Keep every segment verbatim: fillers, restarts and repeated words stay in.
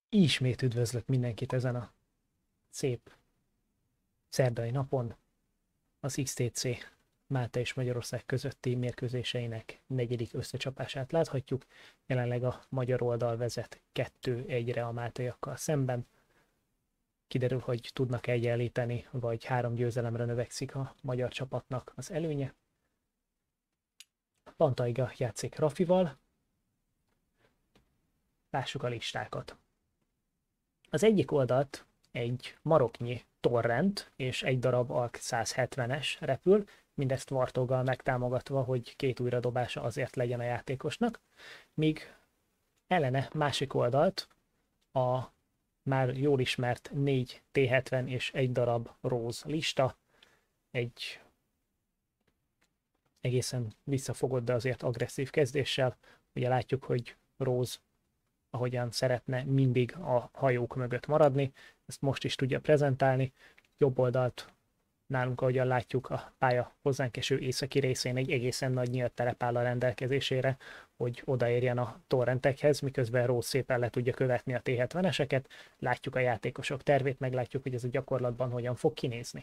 Ismét üdvözlök mindenkit ezen a szép szerdai napon. Az iksz té cé Malta és Magyarország közötti mérkőzéseinek negyedik összecsapását láthatjuk. Jelenleg a magyar oldal vezet kettő egyre a máltaiakkal szemben. Kiderül, hogy tudnak egyenlíteni, vagy három győzelemre növekszik a magyar csapatnak az előnye. Palmtaiga játszik Rafyval. Lássuk a listákat. Az egyik oldalt egy maroknyi torrent és egy darab alk száz hetvenes repül, mindezt Warthoggal megtámogatva, hogy két újradobása azért legyen a játékosnak, míg ellene másik oldalt a már jól ismert négy té hetven és egy darab Rose lista, egy egészen visszafogott, de azért agresszív kezdéssel. Ugye látjuk, hogy Rose ahogyan szeretne mindig a hajók mögött maradni, ezt most is tudja prezentálni. Jobb oldalt nálunk, ahogyan látjuk, a pálya hozzánk eső északi részén egy egészen nagy nyílt terep áll a rendelkezésére, hogy odaérjen a torrentekhez, miközben Rose szépen le tudja követni a té hetveneseket. Látjuk a játékosok tervét, meglátjuk, hogy ez a gyakorlatban hogyan fog kinézni.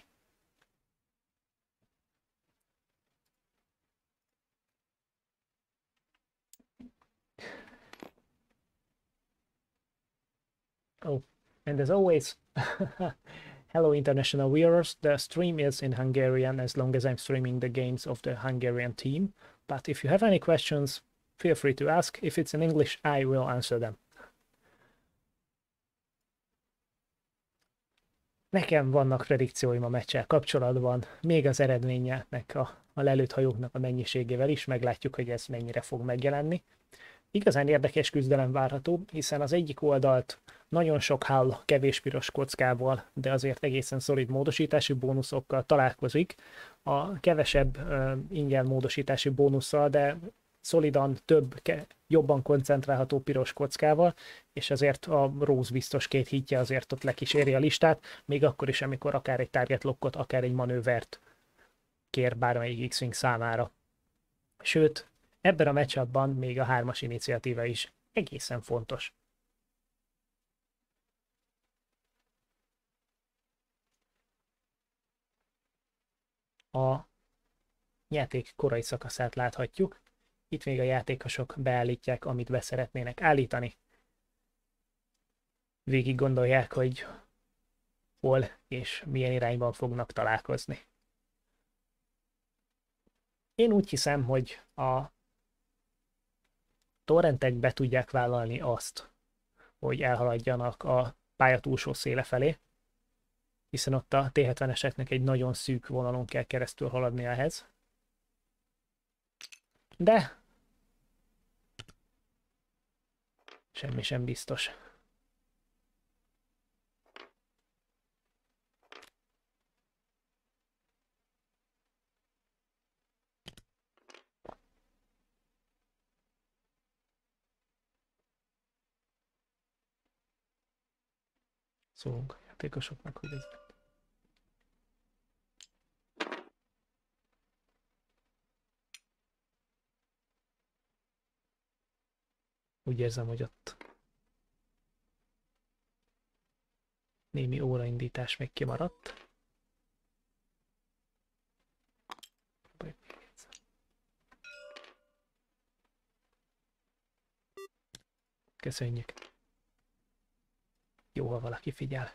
Oh, and as always, hello international viewers, the stream is in Hungarian as long as I'm streaming the games of the Hungarian team, but if you have any questions, feel free to ask. If it's in English, I will answer them. Nekem vannak predikcióim a meccsel kapcsolatban, még az eredménynek, a, a lelőtt hajóknak a mennyiségével is, meglátjuk, hogy ez mennyire fog megjelenni. Igazán érdekes küzdelem várható, hiszen az egyik oldalt nagyon sok hál kevés piros kockával, de azért egészen szolid módosítási bónuszokkal találkozik. A kevesebb uh, ingyen módosítási bónusszal, de szolidan több, jobban koncentrálható piros kockával, és azért a Rose biztos két hitje azért ott lekíséri a listát, még akkor is, amikor akár egy target lockot, akár egy manővert kér bármelyik X-Wing számára. Sőt, ebben a matchupban még a hármas iniciatíva is egészen fontos. A játék korai szakaszát láthatjuk. Itt még a játékosok beállítják, amit be szeretnének állítani. Végig gondolják, hogy hol és milyen irányban fognak találkozni. Én úgy hiszem, hogy a torrentek be tudják vállalni azt, hogy elhaladjanak a pálya túlsó széle felé, hiszen ott a té hetveneseknek egy nagyon szűk vonalon kell keresztül haladni ehhez. De semmi sem biztos. Szólunk a játékosoknak, hogy ez... Úgy érzem, hogy ott némi óraindítás még kimaradt. Köszönjük. Jó, ha valaki figyel.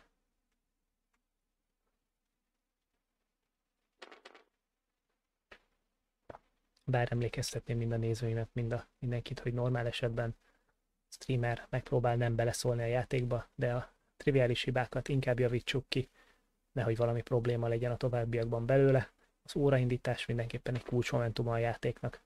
Bár emlékeztetném mind a nézőimet, mind a mindenkit, hogy normál esetben streamer megpróbál nem beleszólni a játékba, de a triviális hibákat inkább javítsuk ki, nehogy valami probléma legyen a továbbiakban belőle. Az óraindítás mindenképpen egy kulcsmomentuma a játéknak.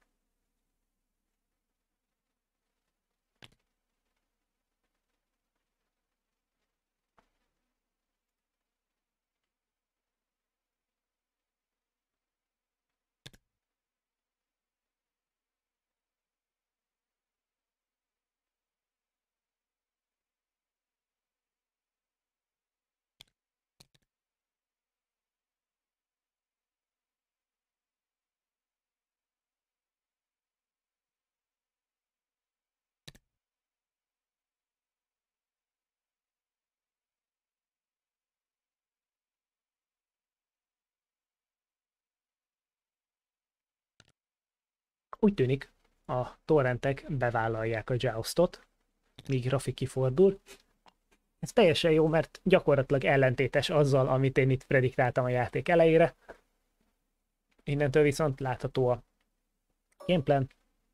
Úgy tűnik, a torrentek bevállalják a joustot, míg Rafy kifordul. Ez teljesen jó, mert gyakorlatilag ellentétes azzal, amit én itt prediktáltam a játék elejére. Innentől viszont látható a gameplan.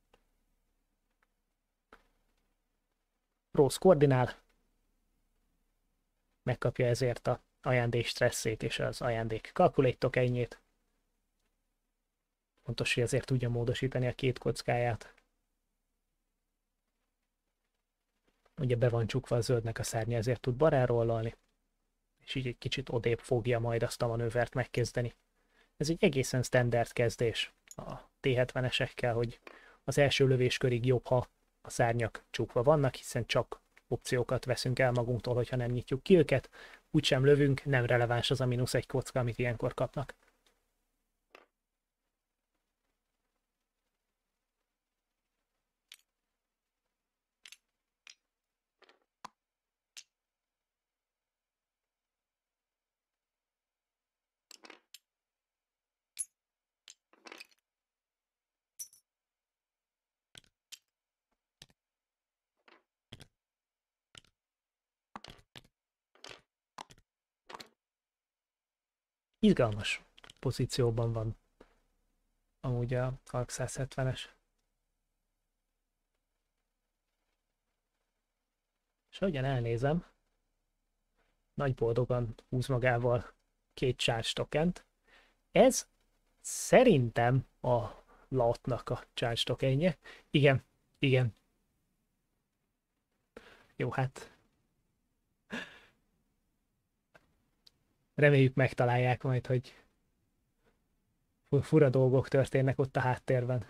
Rose koordinál, megkapja ezért a ajándék stresszét és az ajándék calculate tokenjét. Fontos, hogy ezért tudja módosítani a két kockáját. Ugye be van csukva a zöldnek a szárnya, ezért tud barárollalni, és így egy kicsit odébb fogja majd azt a manővert megkezdeni. Ez egy egészen standard kezdés a té hetvenesekkel, hogy az első lövéskörig jobb, ha a szárnyak csukva vannak, hiszen csak opciókat veszünk el magunktól, hogyha nem nyitjuk ki őket. Úgysem lövünk, nem releváns az a mínusz egy kocka, amit ilyenkor kapnak. Izgalmas pozícióban van amúgy a Halk száz hetvenes. És ahogyan elnézem, nagy boldogan húz magával két charge tokent. Ez szerintem a latnak a charge tokenje. Igen, igen. Jó, hát reméljük megtalálják majd, hogy fura dolgok történnek ott a háttérben.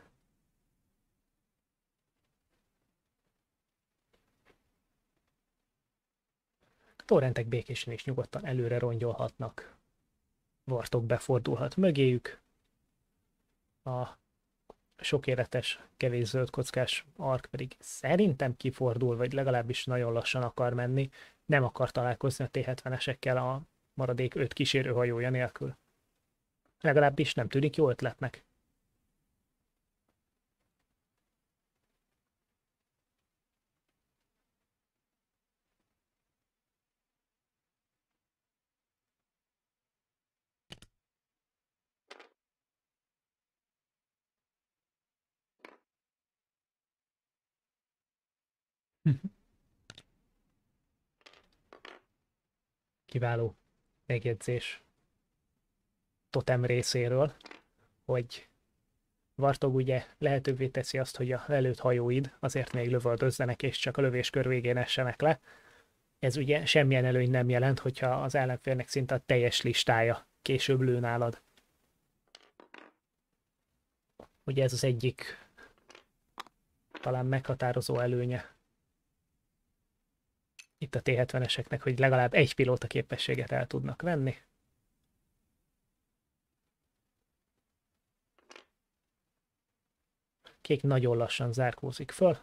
A torrentek békésen és nyugodtan előre rongyolhatnak. Warthog befordulhat mögéjük. A sok életes, kevés zöld kockás ark pedig szerintem kifordul, vagy legalábbis nagyon lassan akar menni. Nem akar találkozni a té hetvenesekkel a maradék öt kísérőhajója nélkül. Legalábbis nem tűnik jó ötletnek. Kiváló megjegyzés totem részéről, hogy Warthog ugye lehetővé teszi azt, hogy a lelőtt hajóid azért még lövöldözzenek, és csak a lövéskör végén essenek le. Ez ugye semmilyen előny nem jelent, hogyha az ellenfélnek szinte a teljes listája később lő nálad. Ugye ez az egyik talán meghatározó előnye itt a té hetveneseknek, hogy legalább egy pilóta képességet el tudnak venni. Kék nagyon lassan zárkózik föl.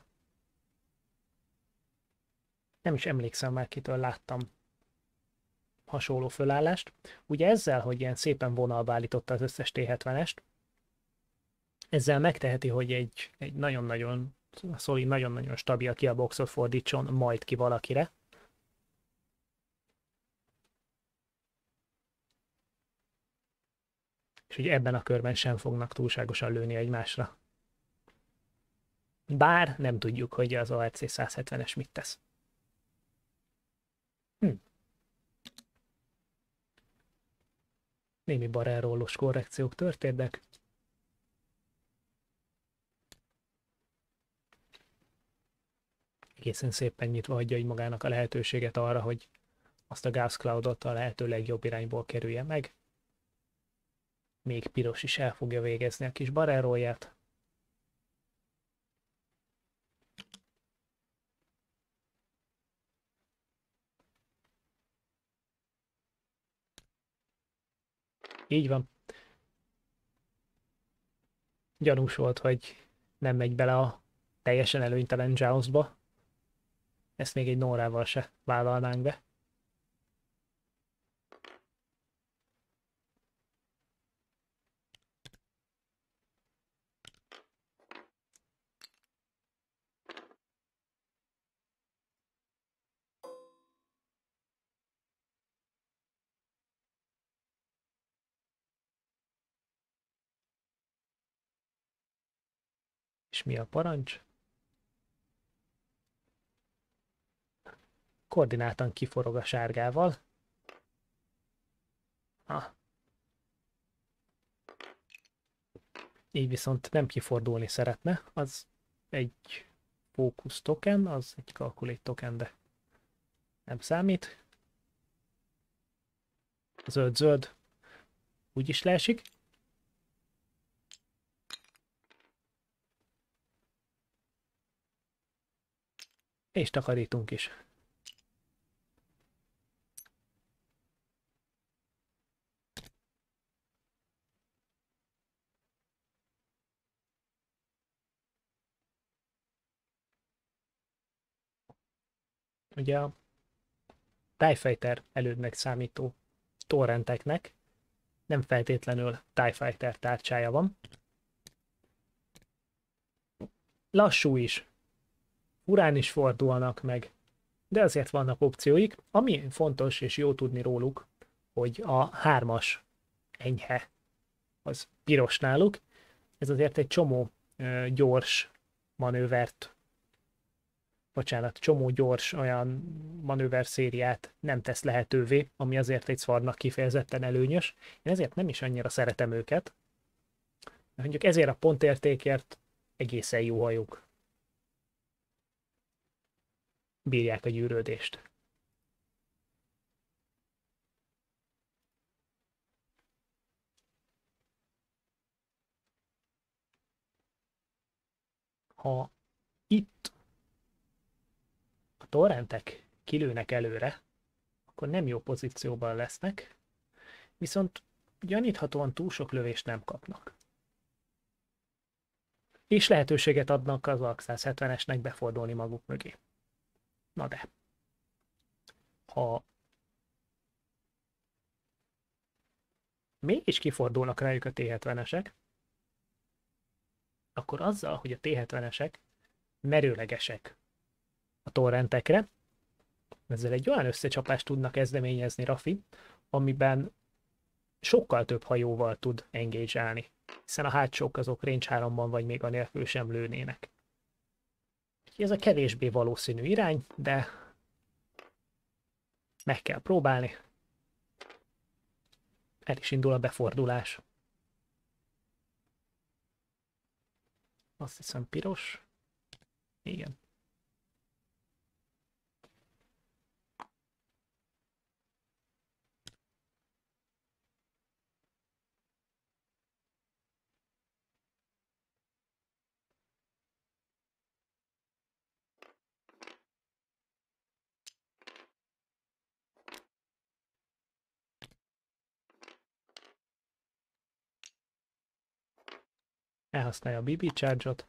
Nem is emlékszem már, kitől láttam hasonló fölállást. Ugye ezzel, hogy ilyen szépen vonalba állította az összes té hetvenest, ezzel megteheti, hogy egy, egy nagyon-nagyon szolid, nagyon-nagyon stabil kiaboxot fordítson majd ki valakire. És ugye ebben a körben sem fognak túlságosan lőni egymásra. Bár nem tudjuk, hogy az á er cé száz hetvenes mit tesz. Hm. Némi barrelrollós korrekciók történnek. Egészen szépen nyitva hagyja így magának a lehetőséget arra, hogy azt a gas cloudot a lehető legjobb irányból kerülje meg. Még piros is el fogja végezni a kis barrelrollját. Így van. Gyanús volt, hogy nem megy bele a teljesen előnytelen Joustba. Ezt még egy Nórával se vállalnánk be. És mi a parancs? Koordináltan kiforog a sárgával. Ah. Így viszont nem kifordulni szeretne, az egy fókusz token, az egy calculate token, de nem számít. Zöld-zöld úgyis leesik. És takarítunk is. Ugye a TIE Fighter elődnek számító torrenteknek nem feltétlenül TIE Fighter tárcsája van. Lassú is. Furán is fordulnak meg, de azért vannak opcióik. Ami fontos és jó tudni róluk, hogy a hármas enyhe az piros náluk. Ez azért egy csomó ö, gyors manővert, bocsánat, csomó gyors olyan manőver szériát nem tesz lehetővé, ami azért egy szarnak kifejezetten előnyös. Én ezért nem is annyira szeretem őket. Mondjuk ezért a pontértékért egészen jó hajók. Bírják a gyűrődést. Ha itt a torrentek kilőnek előre, akkor nem jó pozícióban lesznek, viszont gyaníthatóan túl sok lövést nem kapnak. És lehetőséget adnak az A száz hetvenesnek befordulni maguk mögé. Na de, ha mégis kifordulnak rájuk a T hetvenesek, akkor azzal, hogy a T hetvenesek merőlegesek a torrentekre, ezzel egy olyan összecsapást tudnak kezdeményezni Rafy, amiben sokkal több hajóval tud engage-álni, hiszen a hátsók azok range háromban vagy még anélkül sem lőnének. Ez a kevésbé valószínű irány, de meg kell próbálni. El is indul a befordulás. Azt hiszem piros. Igen. Elhasználja a bé bé charge-ot.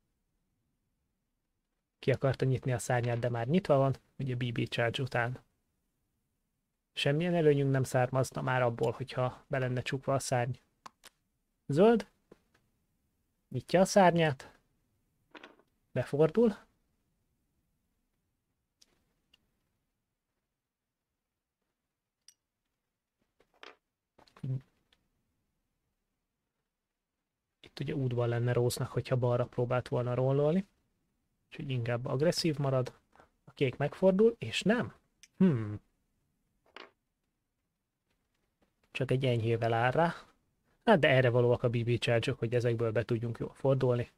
Ki akarta nyitni a szárnyát, de már nyitva van, ugye bé bé charge után. Semmilyen előnyünk nem származna már abból, hogyha be lenne csukva a szárny. Zöld. Nyitja a szárnyát. Befordul. Itt ugye útban lenne Róznak, hogyha balra próbált volna rollolni. Úgyhogy inkább agresszív marad. A kék megfordul, és nem. Hmm. Csak egy enyhével áll rá. Hát de erre valóak a bé bé charge-ok, hogy ezekből be tudjunk jól fordulni.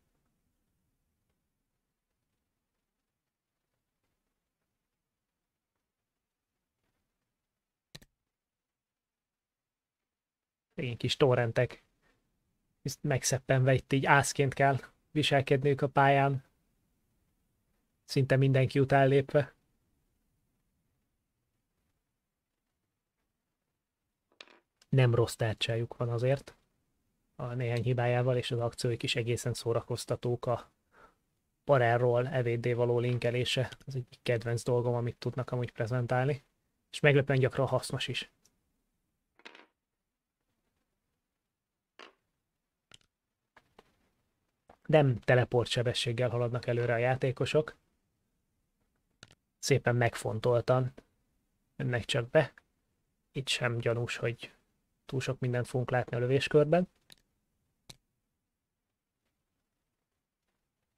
Ilyen kis torrentek. Megszeppenve itt így ászként kell viselkedniük a pályán. Szinte mindenki után lépve. Nem rossz tárcsájuk van azért. A néhány hibájával, és az akcióik is egészen szórakoztatók. A Parerról é vé dé való linkelése az egy kedvenc dolgom, amit tudnak amúgy prezentálni. És meglepően gyakran hasznos is. Nem teleport sebességgel haladnak előre a játékosok. Szépen megfontoltan jönnek csak be. Itt sem gyanús, hogy túl sok mindent fogunk látni a lövéskörben.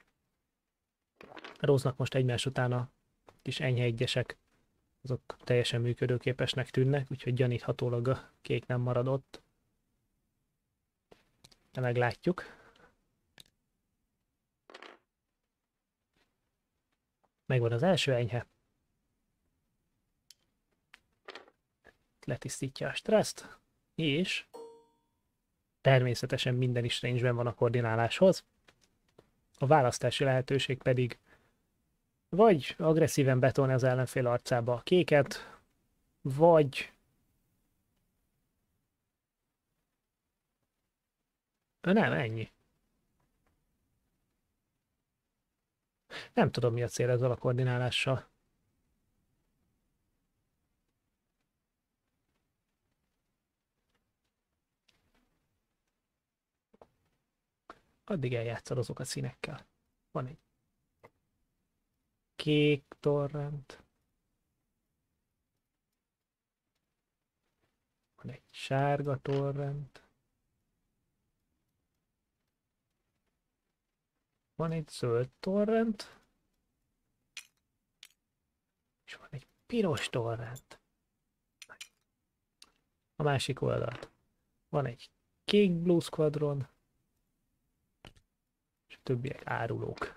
Róznak most egymás után a kis enyhe egyesek, azok teljesen működőképesnek tűnnek, úgyhogy gyaníthatólag a kék nem maradott. De meglátjuk. Megvan az első enyhe. Letisztítja a stresszt, és természetesen minden is range-ben van a koordináláshoz. A választási lehetőség pedig vagy agresszíven betolni az ellenfél arcába a kéket, vagy nem, ennyi. Nem tudom, mi a cél ezzel a koordinálással. Addig eljátszadozok a színekkel. Van egy kék torrent. Van egy sárga torrent. Van egy zöld torrent. És van egy piros torrent. A másik oldalt. Van egy kék blue squadron. És a többiek árulók.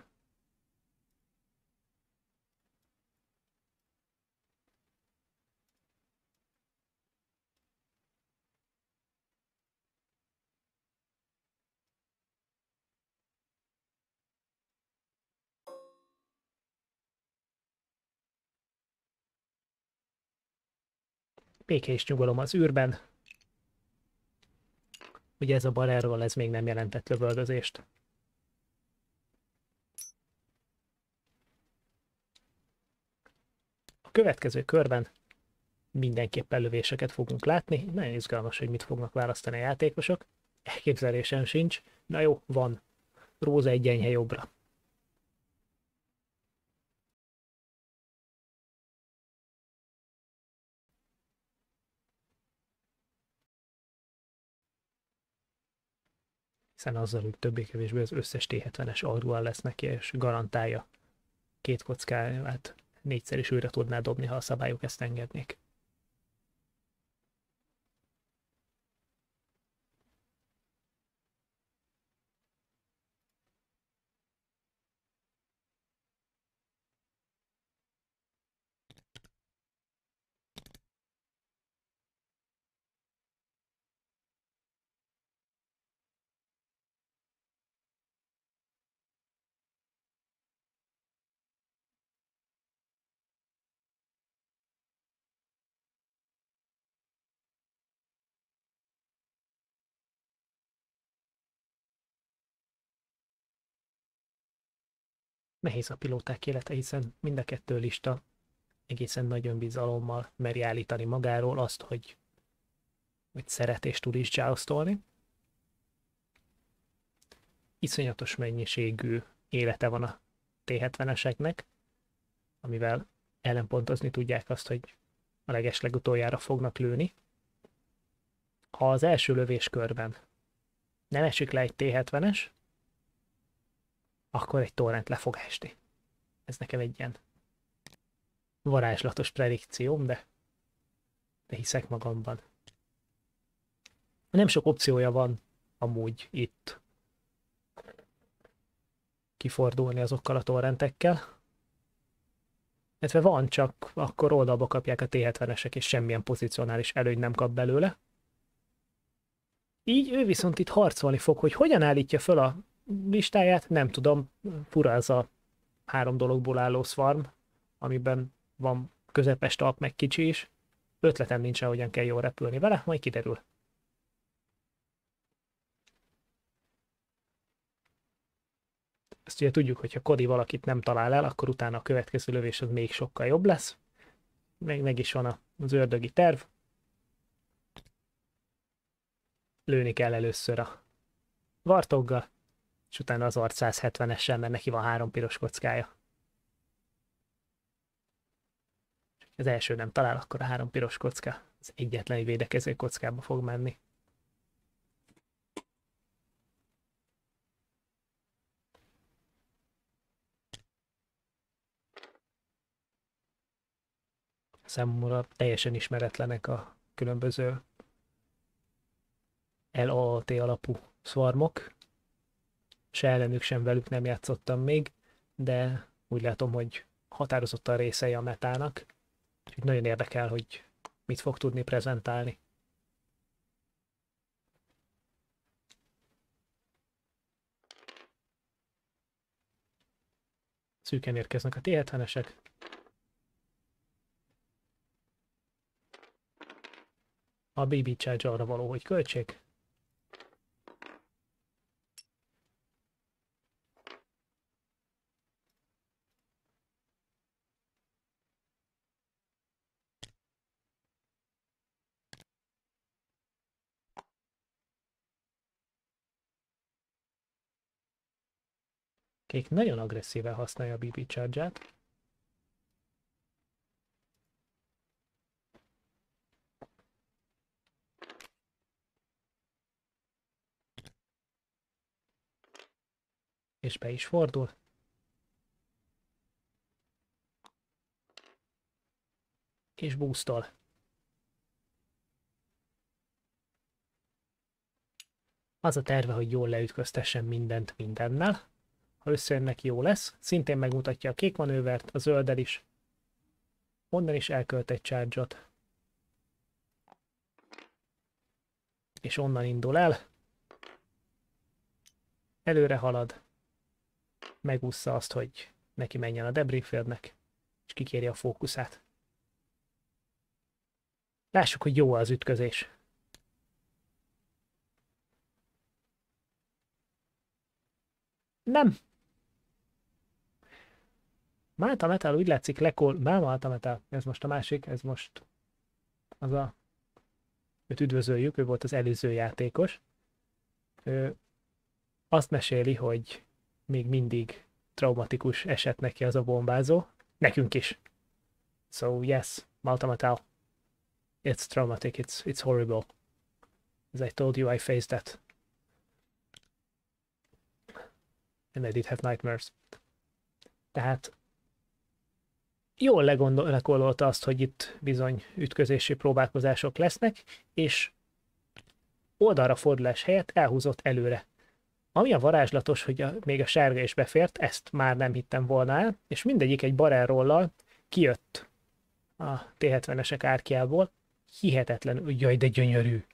Békés nyugalom az űrben. Ugye ez a barrerról ez még nem jelentett lövöldözést. A következő körben mindenképpen lövéseket fogunk látni. Nagyon izgalmas, hogy mit fognak választani a játékosok. Elképzelésem sincs. Na jó, van. Róza egy enyhe jobbra. Hiszen azzal, hogy többé-kevésbé az összes té hetvenes arról lesz neki, és garantálja két kockát négyszer is újra tudná dobni, ha a szabályok ezt engednék. Nehéz a pilóták élete, hiszen mind a kettő lista egészen nagy önbizalommal meri állítani magáról azt, hogy, hogy szeret és tud is joustolni. Iszonyatos mennyiségű élete van a té hetveneseknek, amivel ellenpontozni tudják azt, hogy a legeslegutoljára fognak lőni. Ha az első lövéskörben nem esik le egy té hetvenes, akkor egy torrent le fog esni. Ez nekem egy ilyen varázslatos predikcióm, de, de hiszek magamban. Nem sok opciója van amúgy itt kifordulni azokkal a torrentekkel. Illetve van, csak akkor oldalba kapják a té hetvenesek, és semmilyen pozicionális előny nem kap belőle. Így ő viszont itt harcolni fog, hogy hogyan állítja föl a listáját, nem tudom, fura ez a három dologból álló swarm, amiben van közepes talp, meg kicsi is. Ötletem nincs, hogyan kell jól repülni vele, majd kiderül. Ezt ugye tudjuk, hogyha Cody valakit nem talál el, akkor utána a következő lövés az még sokkal jobb lesz. Meg, meg is van az ördögi terv. Lőni kell először a Warthoggal, és utána az arc száz hetvenessel, mert neki van három piros kockája. Az első nem talál, akkor a három piros kocka az egyetlen védekező kockába fog menni. Számomra teljesen ismeretlenek a különböző el á á té alapú szwarmok. Se ellenük, sem velük nem játszottam még, de úgy látom, hogy határozottan részei a metának. Úgyhogy nagyon érdekel, hogy mit fog tudni prezentálni. Szűken érkeznek a té hetvenesek. A bé bé Charge arra való, hogy költsék. Kék nagyon agresszíven használja a bé bé Charge-át. És be is fordul. És boostol. Az a terve, hogy jól leütköztessen mindent mindennel. Ha összejönnek, jó lesz. Szintén megmutatja a kék manővert, a zölddel is. Onnan is elkölt egy charge-ot. És onnan indul el. Előre halad. Megúszza azt, hogy neki menjen a debris fieldnek, és kikéri a fókuszát. Lássuk, hogy jó az ütközés. Nem! Malta Metal úgy látszik lekol... Nem Malta Metal, ez most a másik, ez most az a... Őt üdvözöljük, ő volt az előző játékos. Ő azt meséli, hogy még mindig traumatikus esett neki az a bombázó. Nekünk is. So yes, Malta Metal. It's traumatic, it's, it's horrible. As I told you, I faced that. And I did have nightmares. Tehát jól legondol, legondolta azt, hogy itt bizony ütközési próbálkozások lesznek, és oldalra fordulás helyett elhúzott előre. Ami a varázslatos, hogy a, még a sárga is befért, ezt már nem hittem volna el, és mindegyik egy barrel-rollal kijött a té hetvenesek árkjából. Hihetetlen, jaj, de gyönyörű.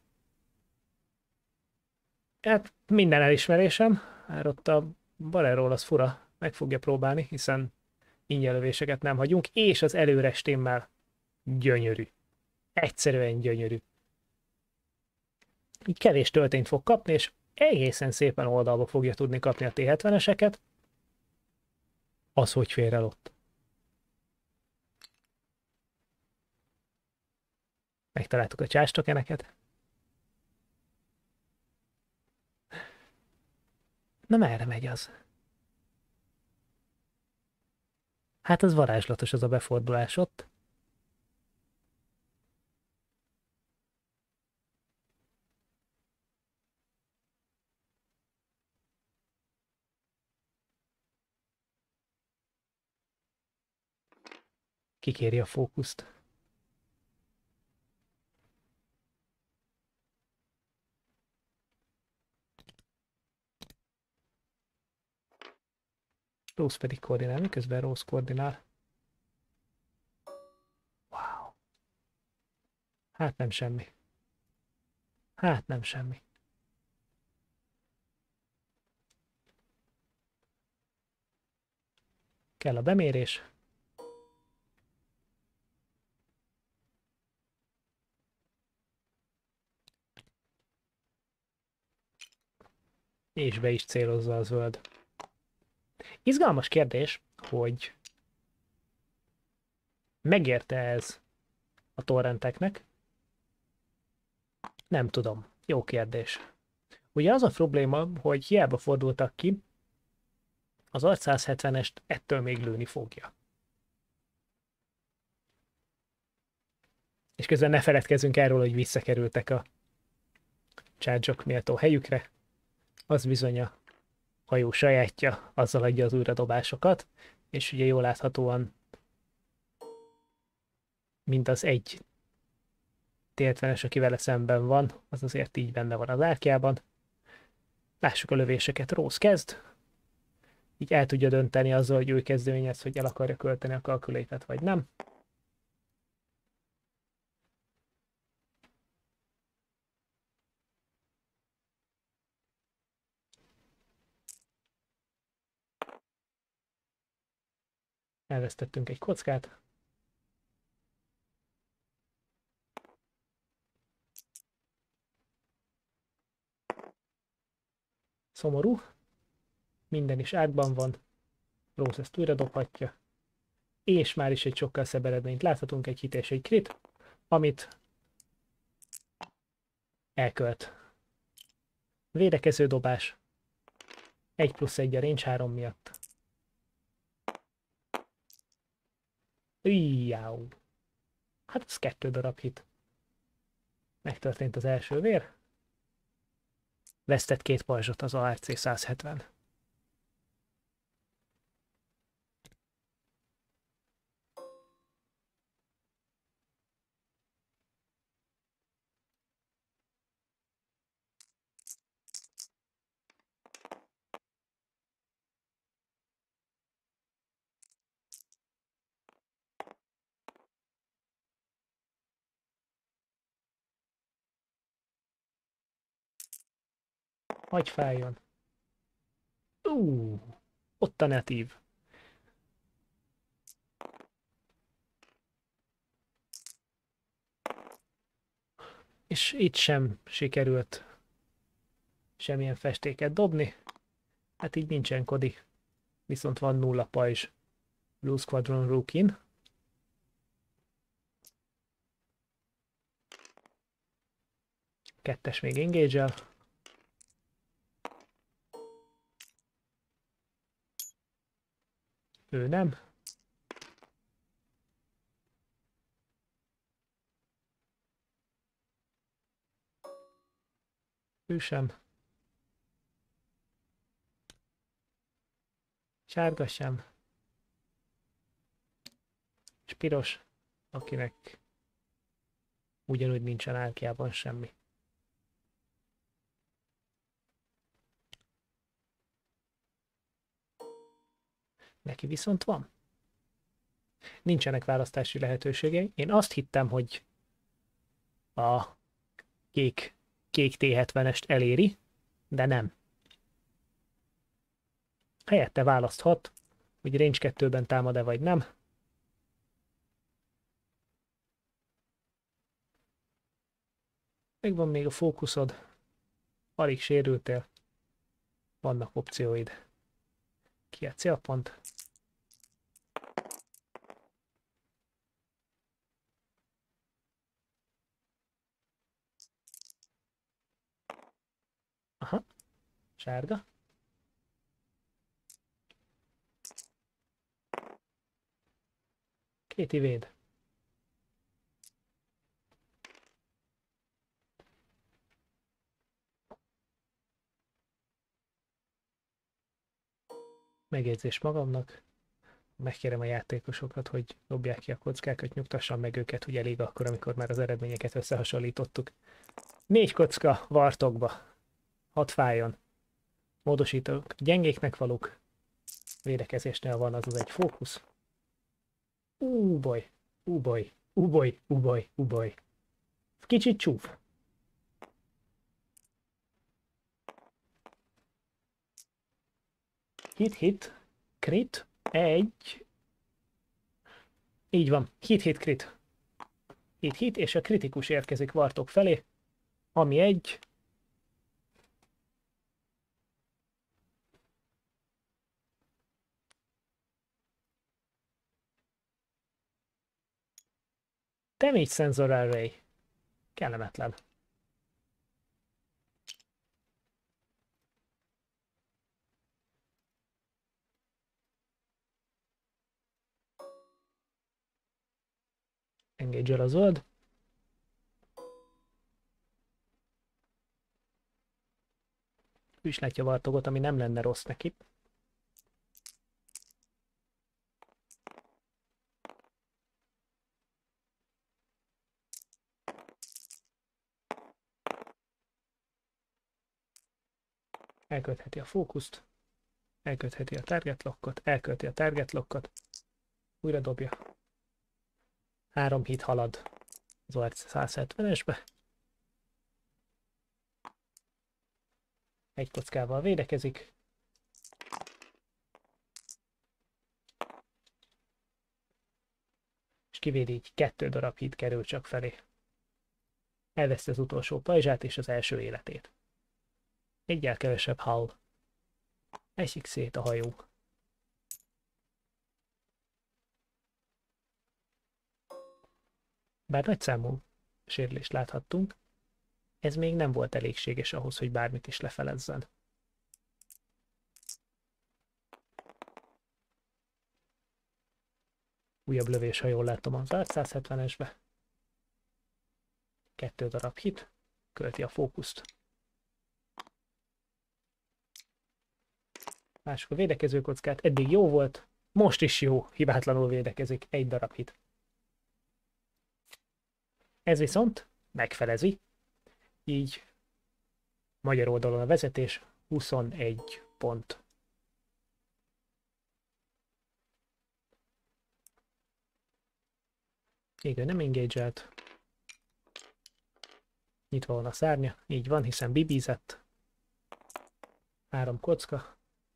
Hát minden elismerésem, hát ott a barrel-roll az fura, meg fogja próbálni, hiszen ingyenlövéseket nem hagyunk, és az előre stimmel gyönyörű. Egyszerűen gyönyörű. Így kevés töltényt fog kapni, és egészen szépen oldalba fogja tudni kapni a té hetveneseket. Az, hogy fér el ott. Megtaláltuk a charge tokeneket. Na merre megy az? Hát az varázslatos az a befordulás ott. Kikéri a fókuszt. Rose pedig koordinál, miközben Rose koordinál. Wow. Hát nem semmi. Hát nem semmi. Kell a bemérés. És be is célozza a zöld. Izgalmas kérdés, hogy megérte ez a torrenteknek? Nem tudom. Jó kérdés. Ugye az a probléma, hogy hiába fordultak ki, az arc száz hetvenest ettől még lőni fogja. És közben ne feledkezzünk erről, hogy visszakerültek a charge-ok méltó helyükre. Az bizony a hajó sajátja, azzal adja az újradobásokat, és ugye jól láthatóan mint az egy té hetvenes, aki vele szemben van, az azért így benne van az árkjában. Lássuk a lövéseket. Rose kezd. Így el tudja dönteni azzal, hogy ő kezdeményez, hogy el akarja költeni a kalkulétet, vagy nem. Elvesztettünk egy kockát. Szomorú. Minden is átban van. Rose ezt újra dobhatja. És már is egy sokkal szebb eredményt láthatunk, egy hit és egy crit, amit elkölt. Védekező dobás. egy plusz egy a range három miatt. Ijjáú. Hát ez kettő darab hit. Megtörtént az első vér. Vesztett két pajzsot az á er cé száz hetven. Hagy fájjon. Ú, ott a natív. És itt sem sikerült semmilyen festéket dobni. Hát így nincsen kodi. Viszont van nulla pajzs Blue Squadron Rookin. Kettes még engage-el. Ő nem. Ő sem. Sárga sem. És piros, akinek ugyanúgy nincsen árkjában semmi. Neki viszont van. Nincsenek választási lehetőségei. Én azt hittem, hogy a kék, kék té hetvenest eléri, de nem. Helyette választhat, hogy range kettőben támad-e vagy nem. Megvan még a fókuszod. Alig sérültél. Vannak opcióid. Ki a célpont? Aha. Sárga. Kéti véd. Megjegyzés magamnak. Megkérem a játékosokat, hogy dobják ki a kockákat, nyugtassam meg őket, hogy elég akkor, amikor már az eredményeket összehasonlítottuk. Négy kocka Warthogba. Hat fájjon. Módosítók gyengéknek valók. Védekezésnél van az az egy fókusz. Ú, boj, ú, boj, ú, boj, ú, boj, ú, boj. Kicsit csúf. Hit, hit, crit, egy. Így van, hit, hit, crit. Hit, hit, és a kritikus érkezik Warthog felé, ami egy. Damage Sensor Array. Kellemetlen. Engage-el a zöld. Ő is látja Warthogot, ami nem lenne rossz neki. elköltheti a fókuszt, elköltheti a target lockot, elkölti a target lockot, újra dobja. Három hit halad az arc száz hetvenesbe. Egy kockával védekezik. És kivéd így kettő darab hit kerül csak felé. Elveszti az utolsó pajzsát és az első életét. Egyel kevesebb hull. Esik szét a hajó. Bár nagyszámú sérülést láthattunk, ez még nem volt elégséges ahhoz, hogy bármit is lefelezzen. Újabb lövés, ha jól látom, az száz hetvenesbe. Kettő darab hit, költi a fókuszt. Mások a védekező kockát, eddig jó volt, most is jó, hibátlanul védekezik, egy darab hit. Ez viszont megfelezi, így magyar oldalon a vezetés huszonegy pont. Még ő nem engage-elt. Nyitva van a szárnya, így van, hiszen bibízett. Három kocka.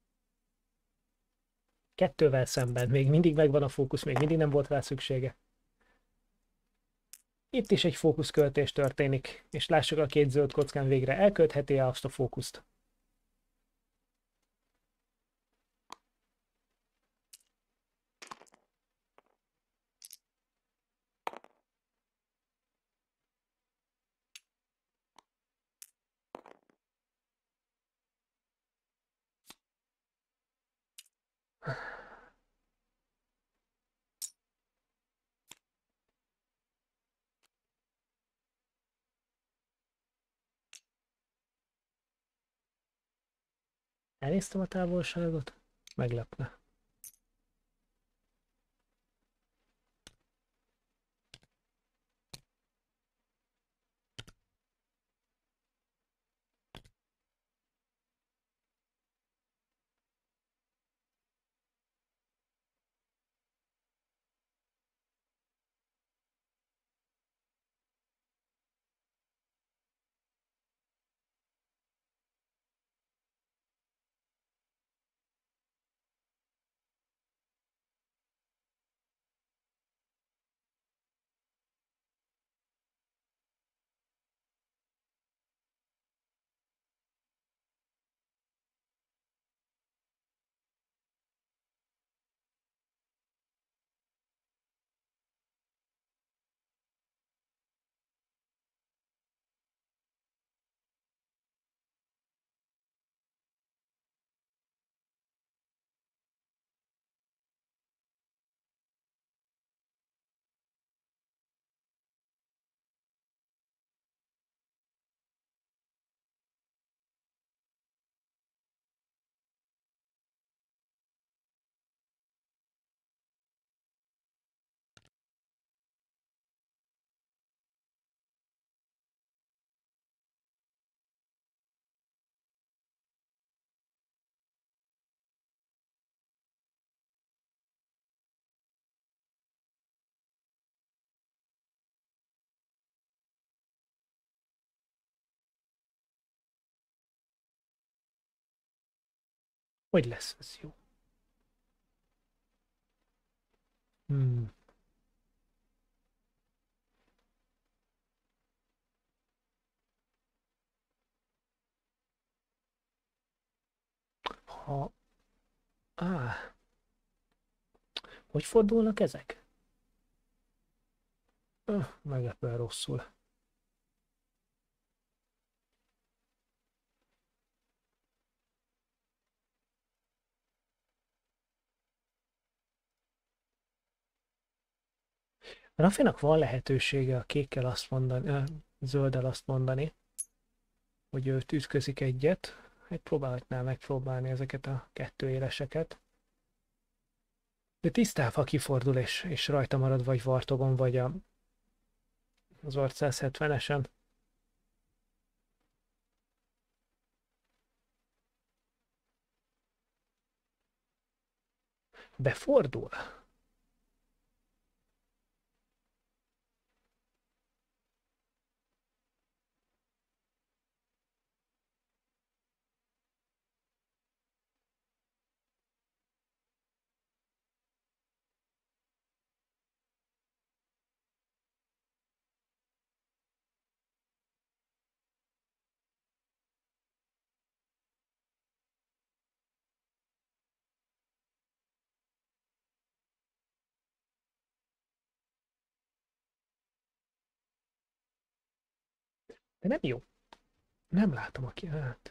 Kettővel szemben még mindig megvan a fókusz, még mindig nem volt rá szüksége. Itt is egy fókuszköltés történik, és lássuk, a két zöld kockán végre elköltheti-e azt a fókuszt. Elnéztem a távolságot, meglepne. Hogy lesz ez jó? Hmm. Ha... Á. Hogy fordulnak ezek? Öh, meglepően rosszul. Rafynak van lehetősége a kékkel azt mondani, a zölddel azt mondani, hogy ő ütközik egyet. Hát próbálhatná megpróbálni ezeket a kettő éleseket. De tisztább, ha kifordul és, és rajta marad vagy Warthogon, vagy a, az arc száz hetvenesen. Befordul? De nem jó. Nem látom, aki... Hát.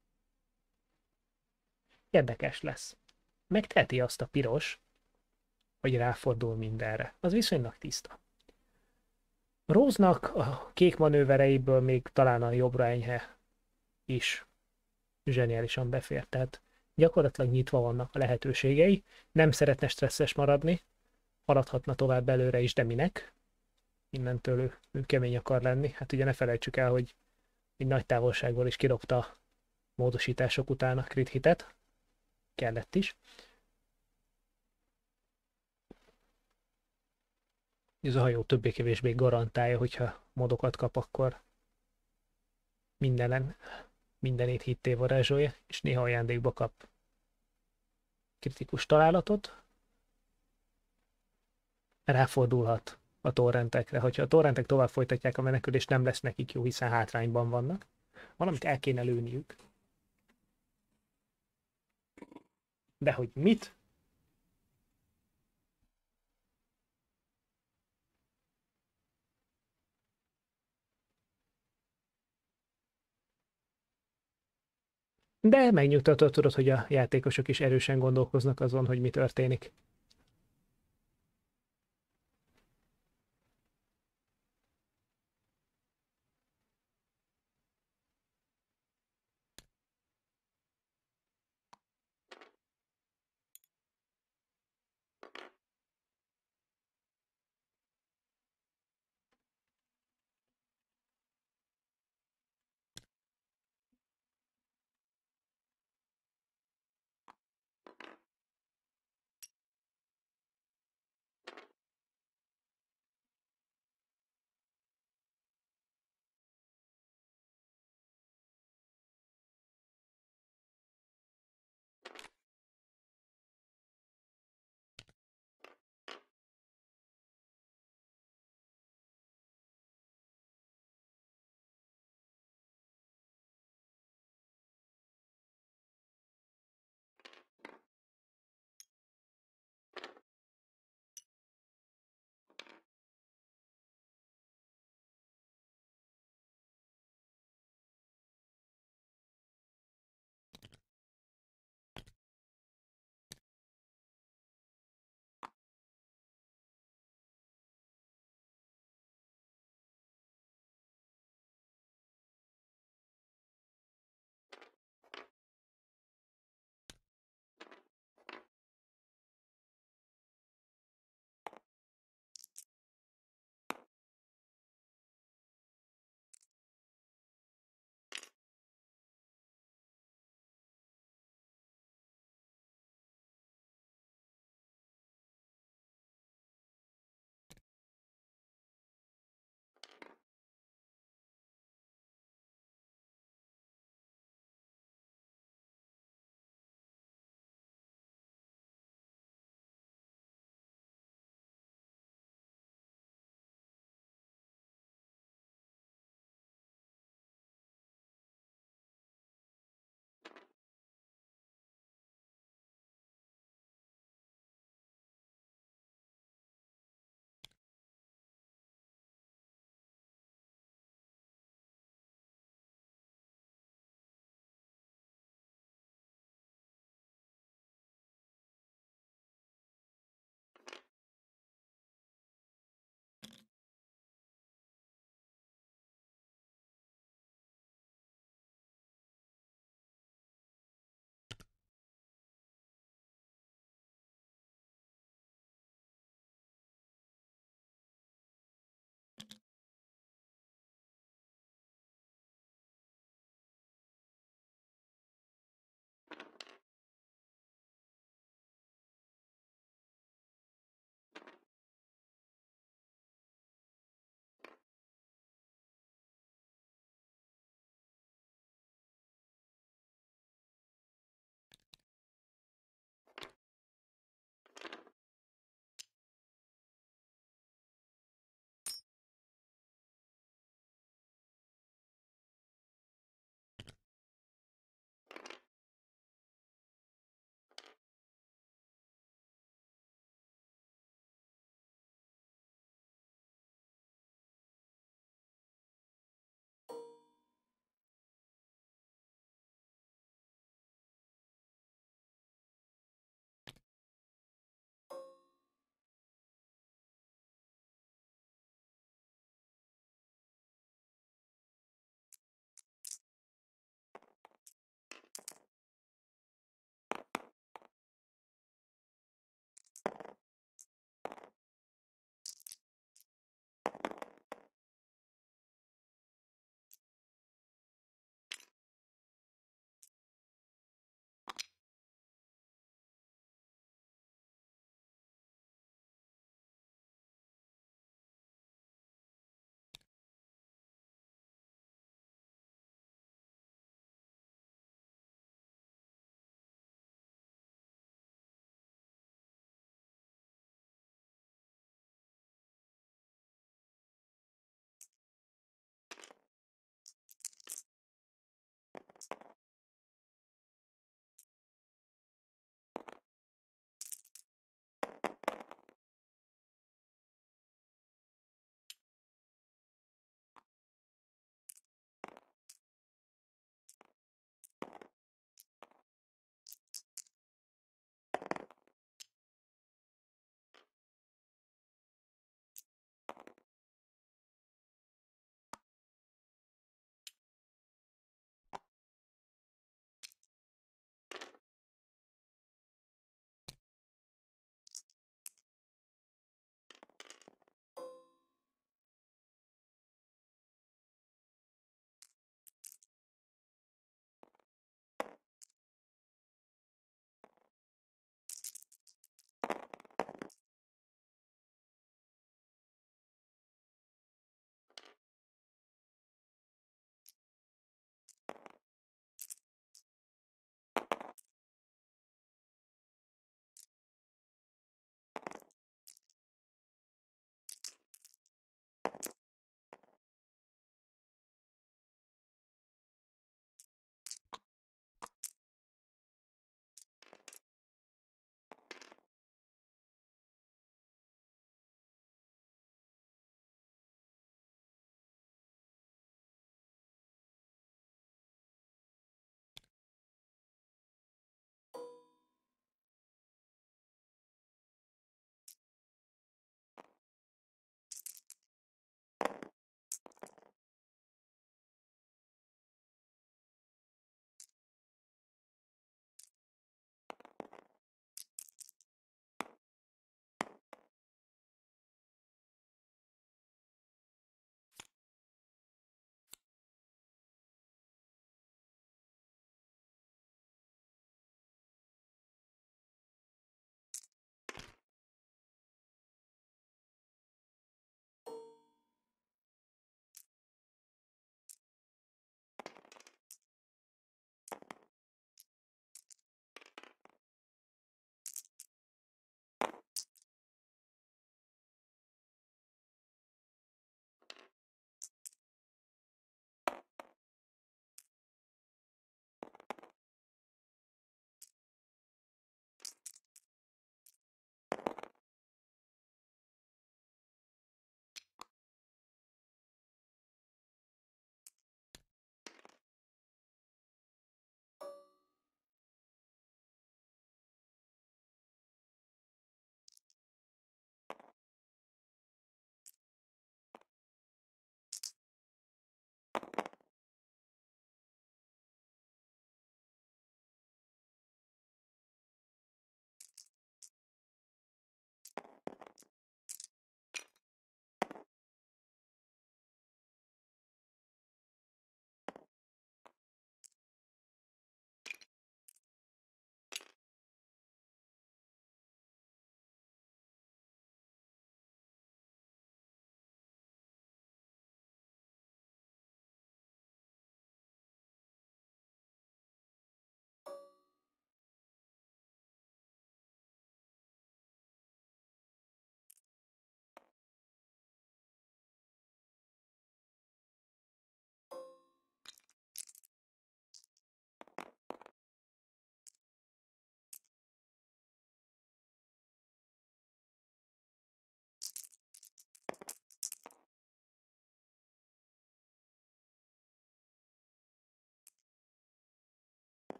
Érdekes lesz. Megteheti azt a piros, hogy ráfordul mindenre. Az viszonylag tiszta. Róznak a kék manővereiből még talán a jobbra enyhe is zseniálisan befér. Tehát gyakorlatilag nyitva vannak a lehetőségei. Nem szeretne stresszes maradni, haladhatna tovább előre is, de minek? Innentől ő, ő kemény akar lenni. Hát ugye ne felejtsük el, hogy egy nagy távolságból is kirobta a módosítások után a crit hitet. Kellett is. Ez a hajó többé-kevésbé garantálja, hogyha modokat kap, akkor mindenen, mindenét hitté varázsolja, és néha ajándékba kap kritikus találatot. Ráfordulhat a torrentekre. Hogyha a torrentek tovább folytatják a menekülést, nem lesz nekik jó, hiszen hátrányban vannak. Valamit el kéne lőniük. De hogy mit? De megnyugtató tudod, hogy a játékosok is erősen gondolkoznak azon, hogy mi történik.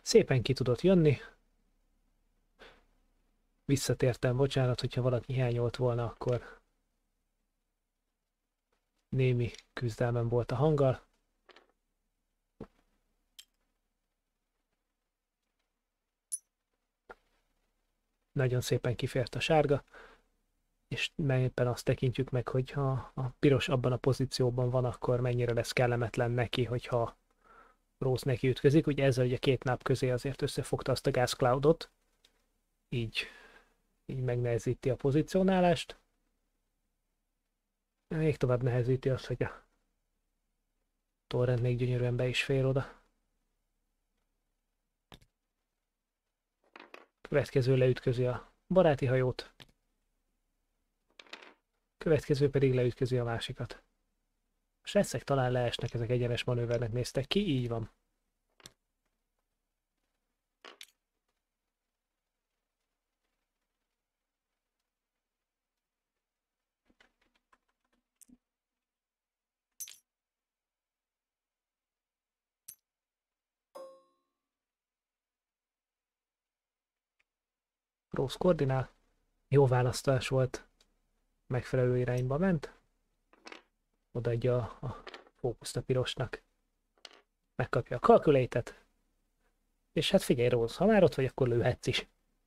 Szépen ki tudott jönni. Visszatértem, bocsánat, hogyha valaki hiányolt volna, akkor némi küzdelmem volt a hanggal. Nagyon szépen kifért a sárga, és éppen azt tekintjük meg, hogy ha a piros abban a pozícióban van, akkor mennyire lesz kellemetlen neki, hogyha Rose neki ütközik. Ugye ezzel ugye két nap közé azért összefogta azt a gázcloudot, így, így megnehezíti a pozícionálást. Még tovább nehezíti azt, hogy a torrent még gyönyörűen be is fér oda. Következő leütközi a baráti hajót, következő pedig leütközi a másikat. A sresszek talán leesnek, ezek egyenes manővernek néztek ki, így van. Rose koordinál, jó választás volt, megfelelő irányba ment, odaadja a, a fókuszt a pirosnak, megkapja a calculate-et, és hát figyelj Rose, ha már ott vagy, akkor lőhetsz is.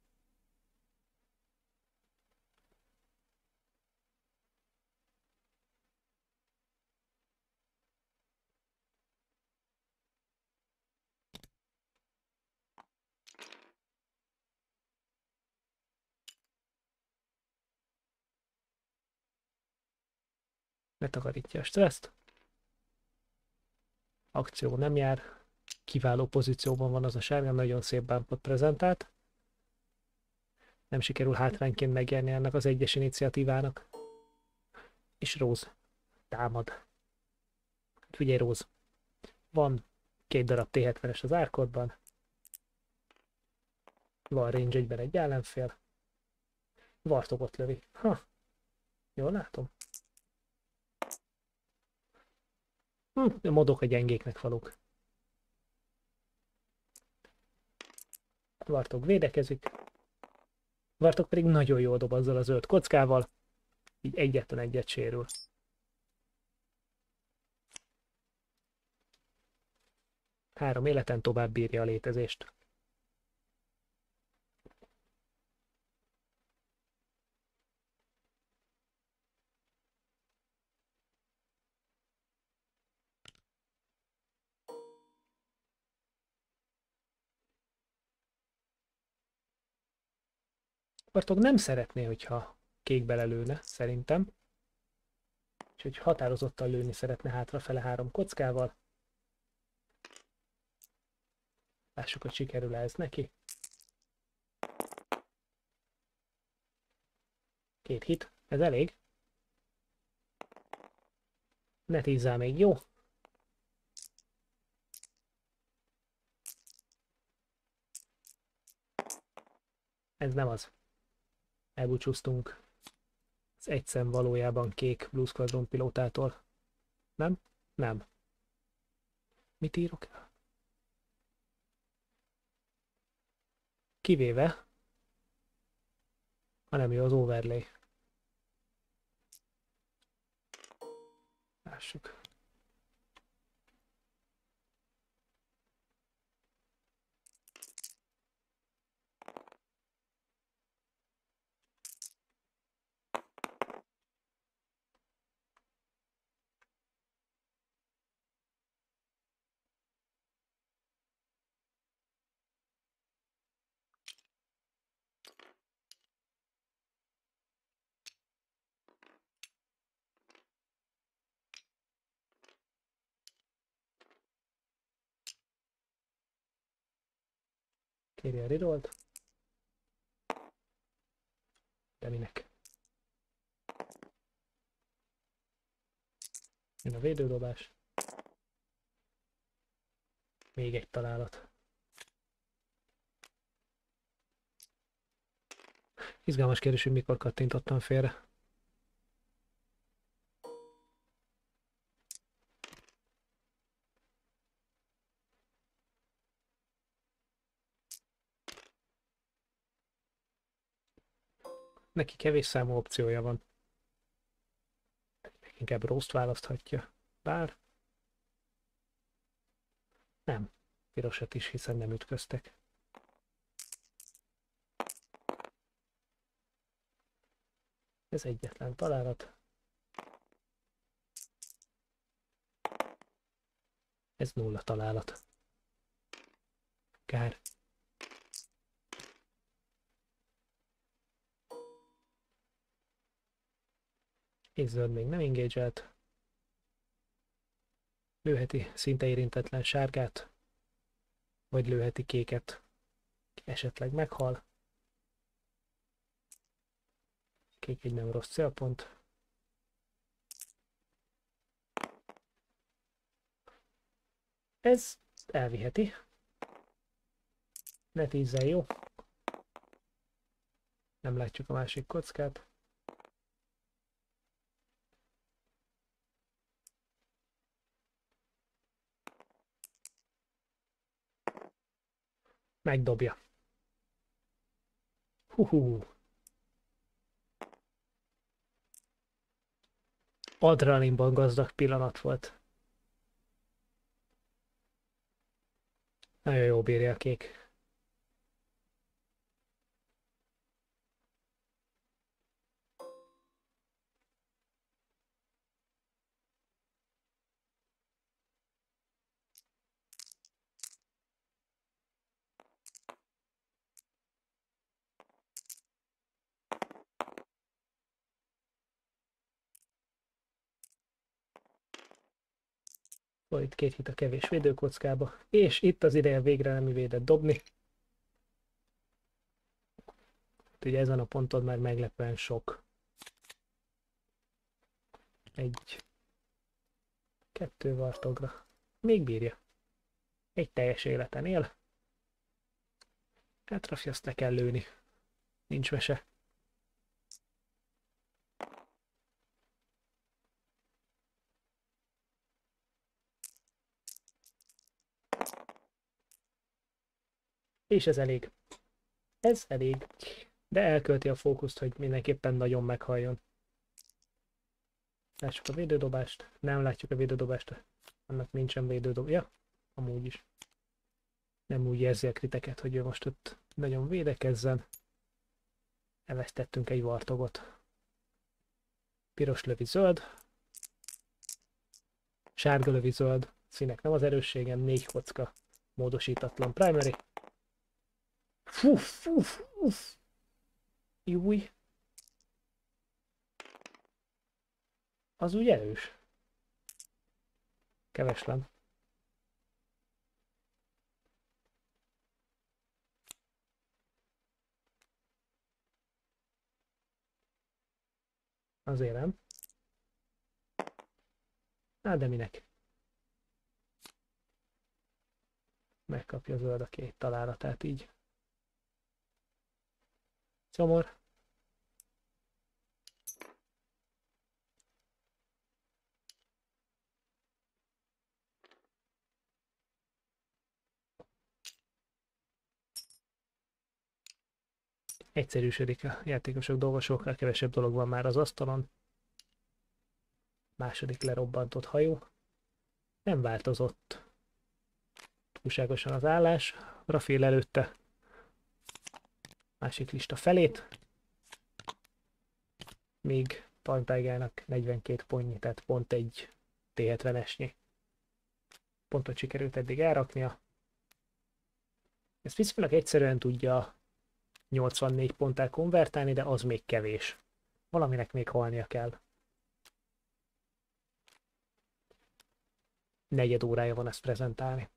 Letakarítja a stresszt. Akció nem jár. Kiváló pozícióban van az a sárga, nagyon szép bumpot prezentált. Nem sikerül hátrányként megjelni ennek az egyes iniciatívának. És Rose támad. Figyelj Rose, van két darab té hetvenes az árkodban. Van range egyben egy ellenfél. Warthogot lövi. Ha, jól látom. Hm, a modok a gyengéknek valók. Warthog védekezik. Warthog pedig nagyon jól dob azzal a zöld kockával. Így egyetlen egyet sérül. Három életen tovább bírja a létezést. Warthog nem szeretné, hogyha kékbe lelőne, szerintem. Úgyhogy határozottan lőni szeretne hátrafele három kockával. Lássuk, hogy sikerül-e ez neki. Két hit, ez elég. Ne tízzál még, jó? Ez nem az. Elbúcsúztunk az egyszem valójában kék Blue Squadron pilótától. Nem? Nem. Mit írok el? Kivéve, ha nem jó az overlay. Lássuk. Kérje a rerolt. De minek? Jön a védődobás. Még egy találat. Izgalmas kérdés, hogy mikor kattintottam félre. Neki kevés számú opciója van. Inkább roast választhatja. Bár... Nem. Pirosat is, hiszen nem ütköztek. Ez egyetlen találat. Ez nulla találat. Kár. És zöld még nem engage-elt. Lőheti szinte érintetlen sárgát, vagy lőheti kéket, esetleg meghal. Kék egy nem rossz célpont. Ez elviheti. Ne tízzel jó. Nem látjuk a másik kockát. Megdobja. Huhú. Adrenalinban gazdag pillanat volt. Nagyon jó bírja a kék. Itt két hit a kevés védőkockába, és itt az ideje végre nem védett dobni. Ugye ezen a ponton már meglepően sok. Egy, kettő Warthogra. Még bírja. Egy teljes életen él. Hát Rafy, azt le kell lőni. Nincs mese. És ez elég. Ez elég. De elkölti a fókuszt, hogy mindenképpen nagyon meghalljon. Lássuk a védődobást. Nem látjuk a védődobást. Annak nincsen védődobás. Ja, amúgy is. Nem úgy érzi a kriteket, hogy ő most ott nagyon védekezzen. Elvesztettünk egy Warthogot. Piros lövi zöld. Sárga lövi zöld. Színek nem az erősségem. Négy kocka. Módosítatlan primary. Fú, fú, fú. Júj. Az úgy erős. Keveslem. Azért nem. Á, de minek? Megkapja zöld a két találatát így. Szomor. Egyszerűsödik a játékosok dolga, sokkal kevesebb dolog van már az asztalon. Második lerobbantott hajó. Nem változott túlságosan az állás. Rafy előtte másik lista felét. Míg Palmtaigának negyvenkét pontnyi, tehát pont egy té hetvenesnyi pontot sikerült eddig elraknia. Ezt viszonylag egyszerűen tudja nyolcvannégy ponttá konvertálni, de az még kevés. Valaminek még halnia kell. Negyed órája van ezt prezentálni.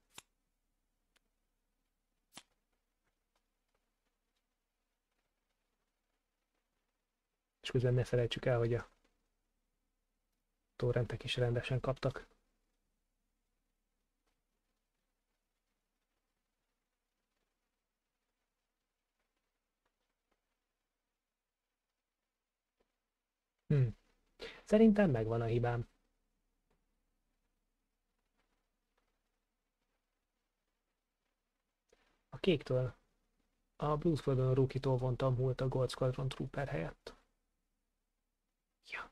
És közben ne felejtsük el, hogy a torrentek is rendesen kaptak. Hm. Szerintem megvan a hibám. A kéktől A Blue Squadron Rookie-tól vontam múlt a Gold Squadron Trooper helyett. Ja.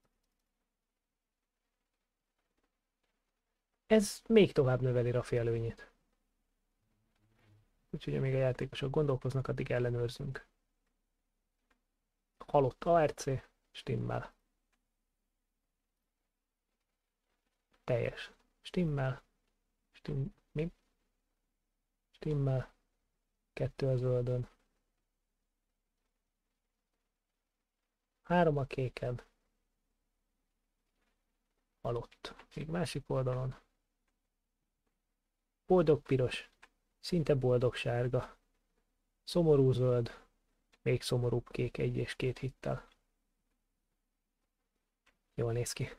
Ez még tovább növeli Rafy előnyét. Úgyhogy amíg a játékosok gondolkoznak, addig ellenőrzünk. Halott á er cé, stimmel. Teljes. Stimmel. Stimm... Mi? Stimmel. Kettő a zöldön. Három a kéken. Halott. Még másik oldalon. Boldog piros. Szinte boldog sárga. Szomorú zöld. Még szomorúbb kék egy és két hittel. Jól néz ki.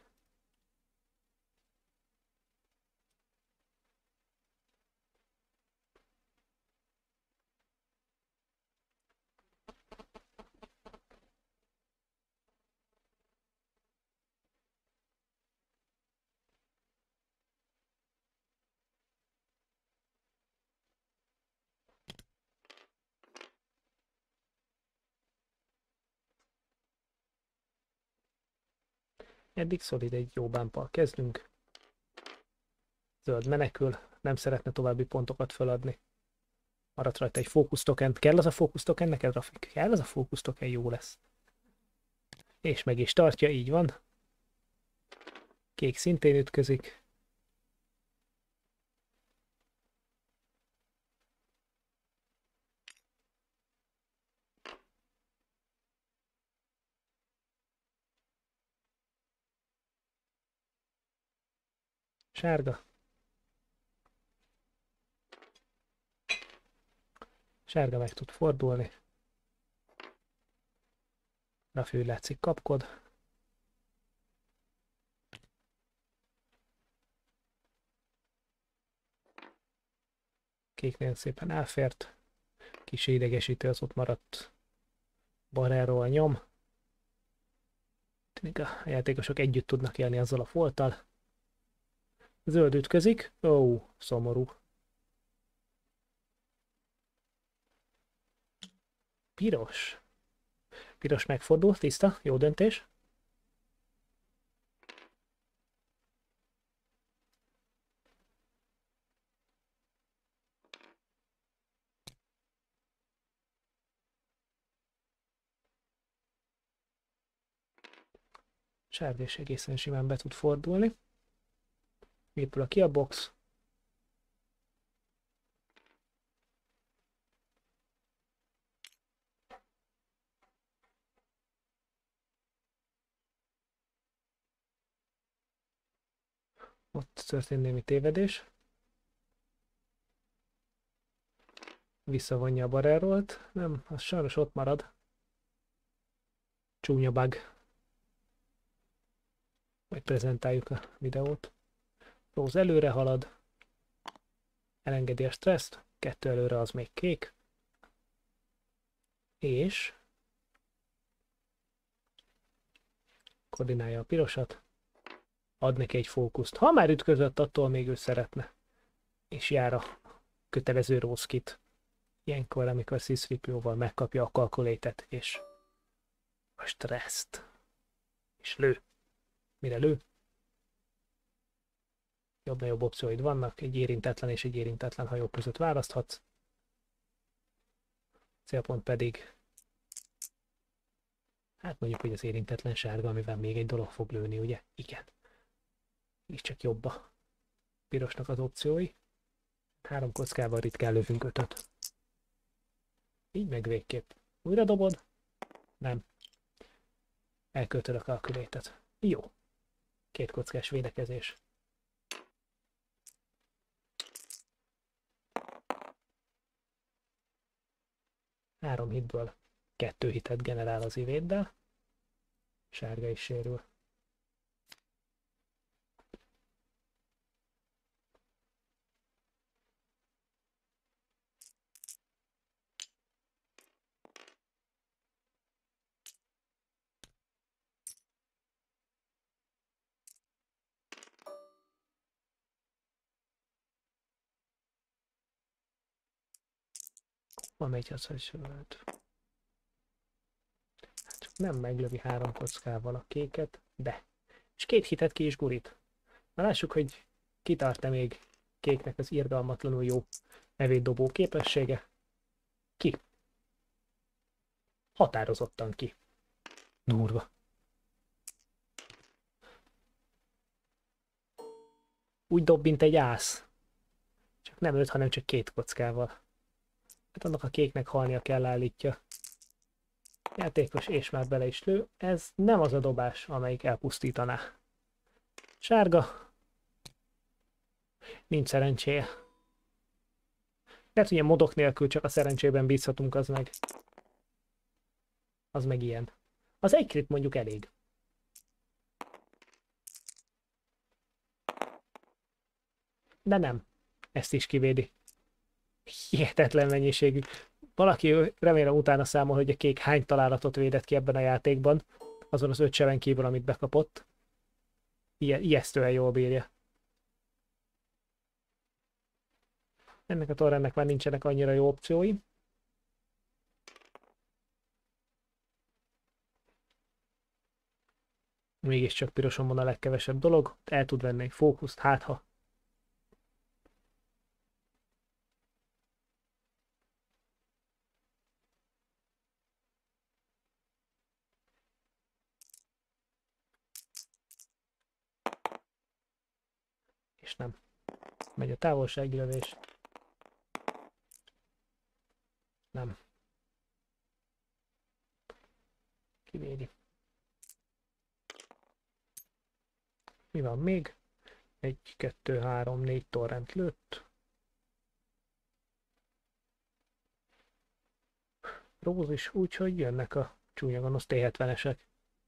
Eddig szolid, egy jó bámpal kezdünk. Zöld menekül, nem szeretne további pontokat feladni. Maradt rajta egy fókusz token. Kell az a fókusz token neked, Rafik? Kell az a fókusz token, jó lesz. És meg is tartja, így van. Kék szintén ütközik. Sárga. Sárga meg tud fordulni. Rafy úgy látszik kapkod. Kéknél szépen elfért. Kis idegesítő az ott maradt barráról a nyom. Tűnik a játékosok együtt tudnak élni azzal a folttal. Zöld ütközik. Ó, szomorú. Piros. Piros megfordul, tiszta, jó döntés. Sárga is egészen simán be tud fordulni. Épül a ki a box. Ott történt némi tévedés. Visszavonja a barrelrolt. Nem, az sajnos ott marad. Csúnya bug. Majd prezentáljuk a videót. Rose előre halad. Elengedi a stresszt. Kettő előre az még kék. És koordinálja a pirosat. Ad neki egy fókuszt. Ha már ütközött, attól még ő szeretne. És jár a kötelező Rose kit. Ilyenkor, amikor C három P O-val megkapja a kalkulétet, és a stresszt. És lő. Mire lő? Jobb-nagyobb opcióid vannak, egy érintetlen és egy érintetlen hajó között választhatsz. Célpont pedig, hát mondjuk, hogy az érintetlen sárga, amivel még egy dolog fog lőni, ugye? Igen. Így csak jobb a pirosnak az opciói. Három kockával ritkán lövünk ötöt. Így meg végképp. Újra dobod? Nem. Elköltöd a kalkulétet. Jó. Két kockás védekezés. Három hitből kettő hitet generál az ivéddel. Sárga is sérül. Van egy az, hogy csak nem meglövi három kockával a kéket, de. És két hitet ki is gurít. Na lássuk, hogy kitart-e még kéknek az irgalmatlanul jó nevét dobó képessége. Ki. Határozottan ki. Durva. Úgy dob, mint egy ász. Csak nem öt, hanem csak két kockával. Hát annak a kéknek halnia kell, állítja. Játékos, és már bele is lő. Ez nem az a dobás, amelyik elpusztítaná. Sárga. Nincs szerencséje. Lehet, hogy ilyen modok nélkül csak a szerencsében bízhatunk, az meg. Az meg ilyen. Az egy krit mondjuk elég. De nem. Ezt is kivédi. Hihetetlen mennyiségű. Valaki remélem utána számol, hogy a kék hány találatot védett ki ebben a játékban. Azon az öt seven kívül, amit bekapott. Ije, ijesztően jól bírja. Ennek a torrennek már nincsenek annyira jó opciói. Mégiscsak piroson van a legkevesebb dolog. El tud venni egy fókuszt, hát ha. És nem. Megy a távolsági lövés. Nem. Kivédi. Mi van még? Egy, kettő, három, négy torrent lőtt. Róz is, úgyhogy jönnek a csúnya gonosz té hetvenesek.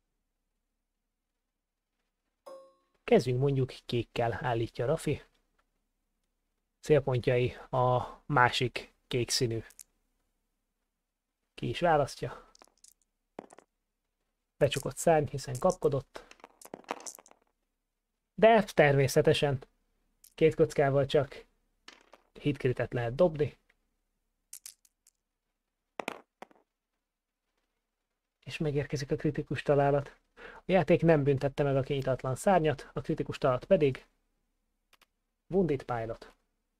Kezdjünk mondjuk kékkel, állítja Rafy. Célpontjai a másik kék színű. Ki is választja. Becsukott szárny, hiszen kapkodott. De természetesen két kockával csak hitkritet lehet dobni. És megérkezik a kritikus találat. A játék nem büntette meg a kinyitatlan szárnyat, a kritikus találat pedig Wounded Pilot.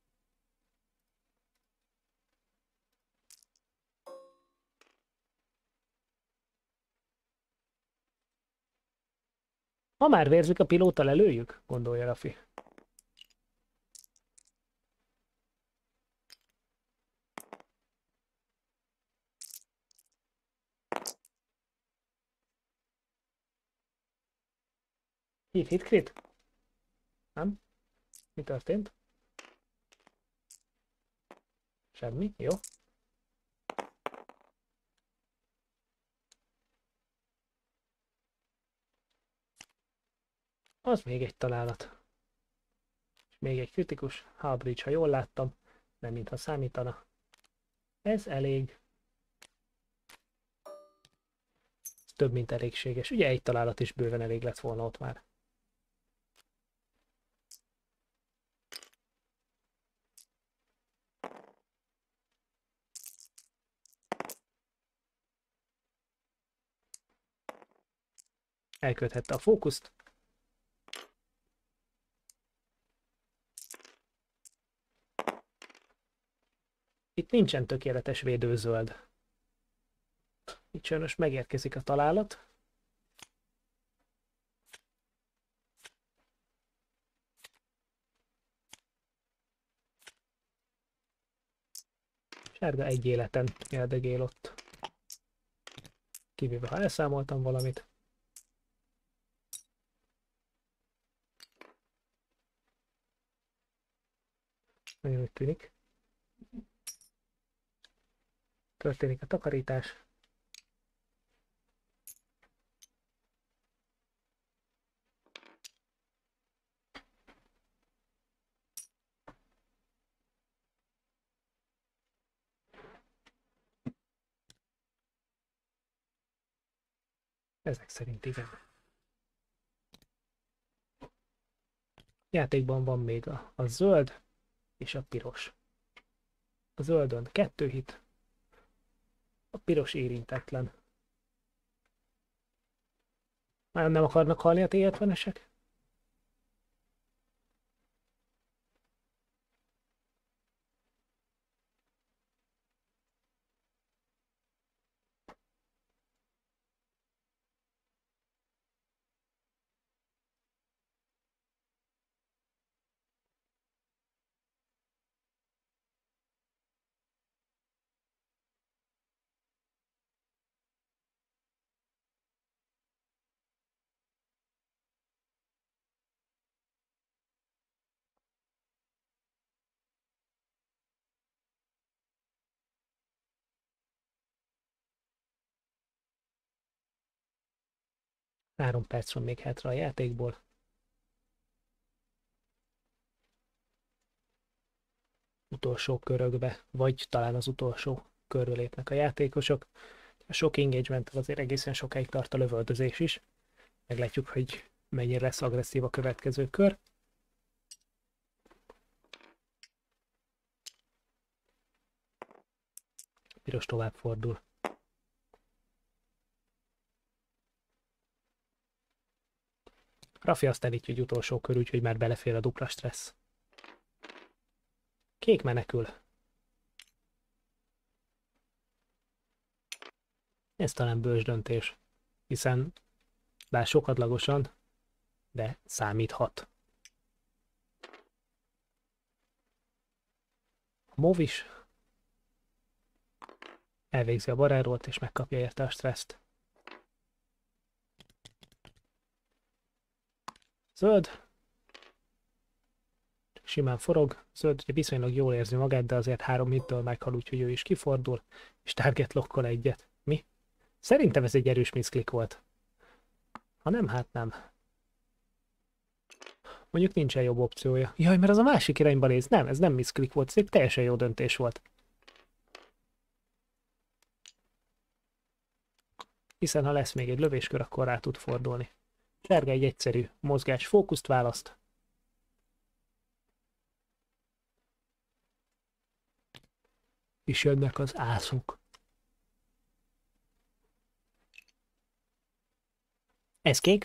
Ha már vérzik a pilóta, lelőjük, gondolja Rafy. Hit, hit, crit? Nem? Mi történt? Semmi, jó. Az még egy találat. És még egy kritikus. Halbridge, ha jól láttam. Nem mintha számítana. Ez elég. Ez több, mint elégséges. Ugye egy találat is bőven elég lett volna ott már. Elköthette a fókuszt. Itt nincsen tökéletes védőzöld. Itt sajnos megérkezik a találat. Sárga egy életen érdegél ott. Kivéve, ha elszámoltam valamit. Nagyon úgy tűnik. Történik a takarítás. Ezek szerint igen. Játékban van még a, a zöld és a piros. A zöldön kettő hit, A piros érintetlen. Már nem akarnak halni a té hetvenesek? Három perc van még hátra a játékból. Utolsó körökbe, vagy talán az utolsó körbe lépnek a játékosok. A sok engagement azért egészen sokáig tart a lövöldözés is. Meglátjuk, hogy mennyire lesz agresszív a következő kör. Piros tovább fordul. Rafy azt elítja, hogy utolsó kör, úgyhogy már belefér a dupla stressz. Kék menekül. Ez talán bölcs döntés, hiszen bár sokadlagosan, de számíthat. A mov is elvégzi a barárolt és megkapja érte a stresszt. Zöld. Simán forog. Zöld ugye viszonylag jól érzi magát, de azért három hittől meghal, úgyhogy ő is kifordul, és target lockol egyet. Mi? Szerintem ez egy erős miszklik volt. Ha nem, hát nem. Mondjuk nincsen jobb opciója. Jaj, mert az a másik irányba néz. Nem, ez nem miszklik volt, ez egy teljesen jó döntés volt. Hiszen ha lesz még egy lövéskör, akkor rá tud fordulni. Sárga egy egyszerű mozgás fókuszt választ. És jönnek az ászok. Ez kék.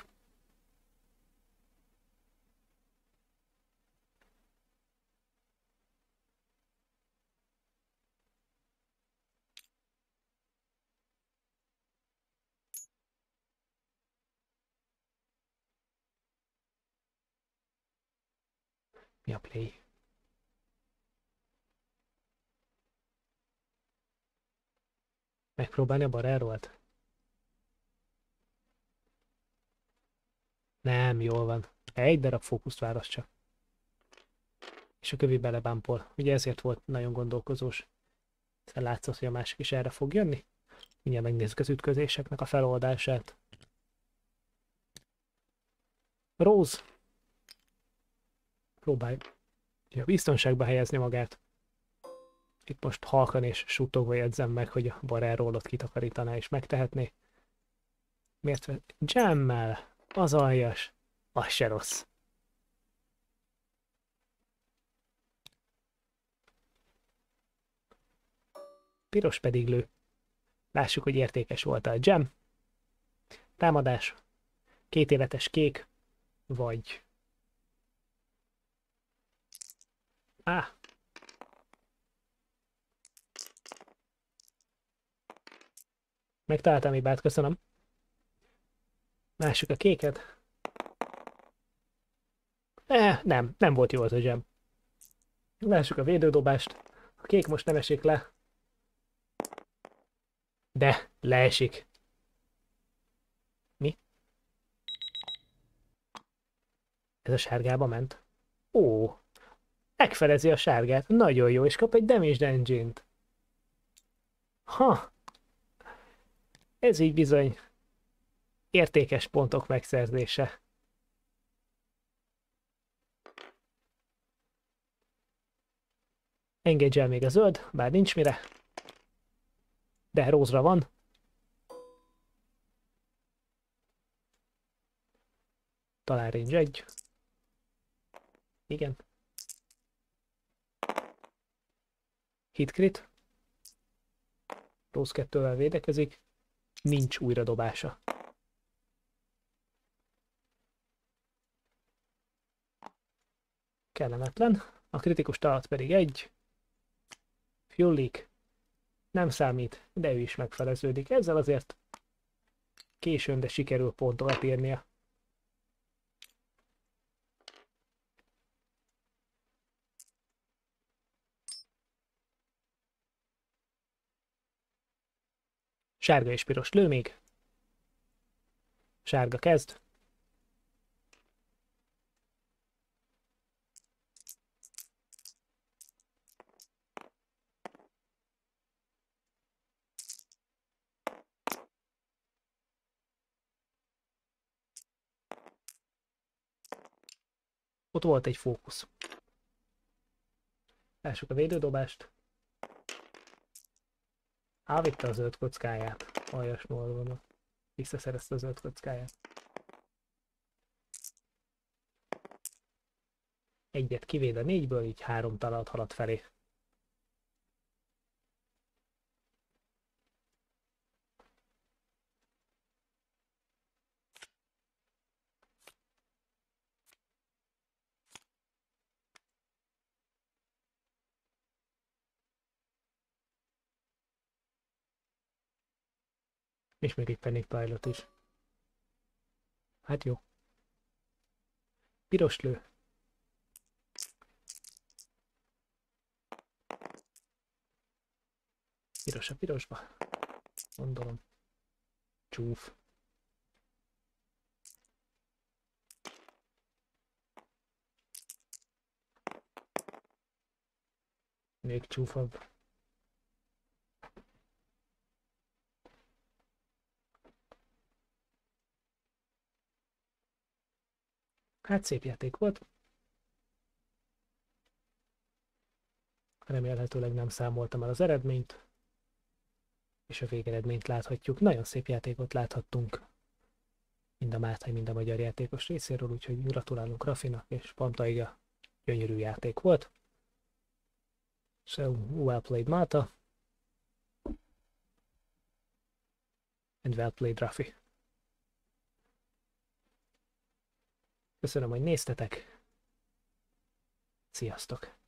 Mi a play? Megpróbálni a barárolt? Nem, jól van. Egy darab fókuszt választ csak. És a kövi belebámpol. Ugye ezért volt nagyon gondolkozós. Hiszen látszott, hogy a másik is erre fog jönni. Mindjárt megnézzük az ütközéseknek a feloldását. Rose. Próbálj ja, biztonságba helyezni magát. Itt most halkan és suttogva jegyzem meg, hogy a barárólot kitakarítaná és megtehetné. Miért? Jammel. Az aljas. Az se rossz. Piros pedig lő. Lássuk, hogy értékes volt a jam. Támadás. Két életes kék. Vagy... Á. Ah. Megtaláltam hibát, köszönöm. Lássuk a kéket. Eh, nem, nem volt jó az a jam. Lássuk a védődobást. A kék most nem esik le. De, leesik. Mi? Ez a sárgába ment? Ó, megfelezi a sárgát. Nagyon jó, és kap egy damage engine-t. Ha! Ez így bizony értékes pontok megszerzése. Engedj el még a zöld, bár nincs mire. De rózra van. Talán range egy. Igen. Hit crit. plusz kettővel védekezik, nincs újradobása. Kellemetlen. A kritikus találat pedig egy. Fuel leak. Nem számít, de ő is megfeleződik. Ezzel azért későn, de sikerül pontokat írnia. Sárga és piros lő még. Sárga kezd. Ott volt egy fókusz. Lássuk a védődobást. Elvitte a zöld kockáját. Aljas módon. Visszaszerezte a zöld kockáját. Egyet kivéd a négyből, így három találat halad felé. És még egy panic pilot is. Hát jó. Piros lő. Piros a pirosba. Gondolom. Csúf. Még csúfabb. Hát szép játék volt. Remélhetőleg nem számoltam el az eredményt. És a végeredményt láthatjuk. Nagyon szép játékot láthattunk. Mind a Máltai, mind a magyar játékos részéről, úgyhogy gratulálunk Rafynak és Palmtaiga. Gyönyörű játék volt. So, well played Malta. And well played Rafy. Köszönöm, hogy néztetek. Sziasztok!